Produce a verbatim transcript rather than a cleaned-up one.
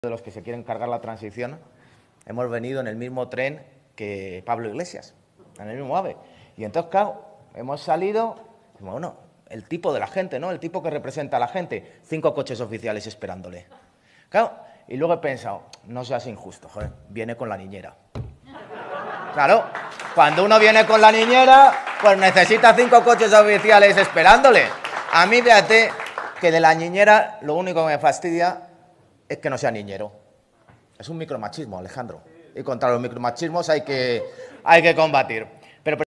de los que se quieren cargar la transición, hemos venido en el mismo tren que Pablo Iglesias, en el mismo AVE. Y entonces, claro, hemos salido, bueno, el tipo de la gente, ¿no? El tipo que representa a la gente. Cinco coches oficiales esperándole. Claro, y luego he pensado, no seas injusto, joder, viene con la niñera. Claro, cuando uno viene con la niñera, pues necesita cinco coches oficiales esperándole. A mí, fíjate, que de la niñera lo único que me fastidia es que no sea niñero. Es un micromachismo, Alejandro. Y contra los micromachismos hay que, hay que combatir.